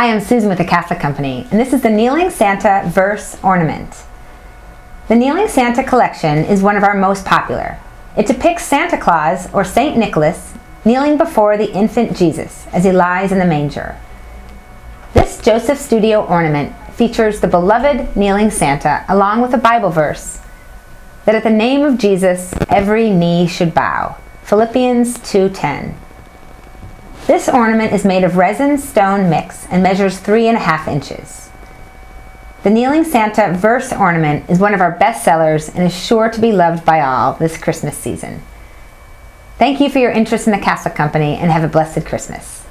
Hi, I'm Susan with the Catholic Company, and this is the Kneeling Santa Verse Ornament. The Kneeling Santa collection is one of our most popular. It depicts Santa Claus, or Saint Nicholas, kneeling before the infant Jesus as he lies in the manger. This Joseph Studio ornament features the beloved kneeling Santa along with a Bible verse that at the name of Jesus every knee should bow, Philippians 2:10. This ornament is made of resin stone mix and measures 3.5 inches. The Kneeling Santa Verse ornament is one of our best sellers and is sure to be loved by all this Christmas season. Thank you for your interest in the Catholic Company and have a blessed Christmas.